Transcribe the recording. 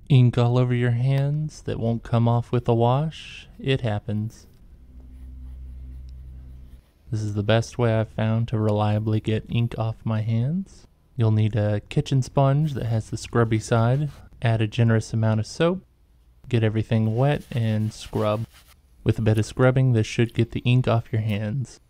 Ink all over your hands that won't come off with a wash? It happens. This is the best way I've found to reliably get ink off my hands. You'll need a kitchen sponge that has the scrubby side. Add a generous amount of soap. Get everything wet and scrub. With a bit of scrubbing, this should get the ink off your hands.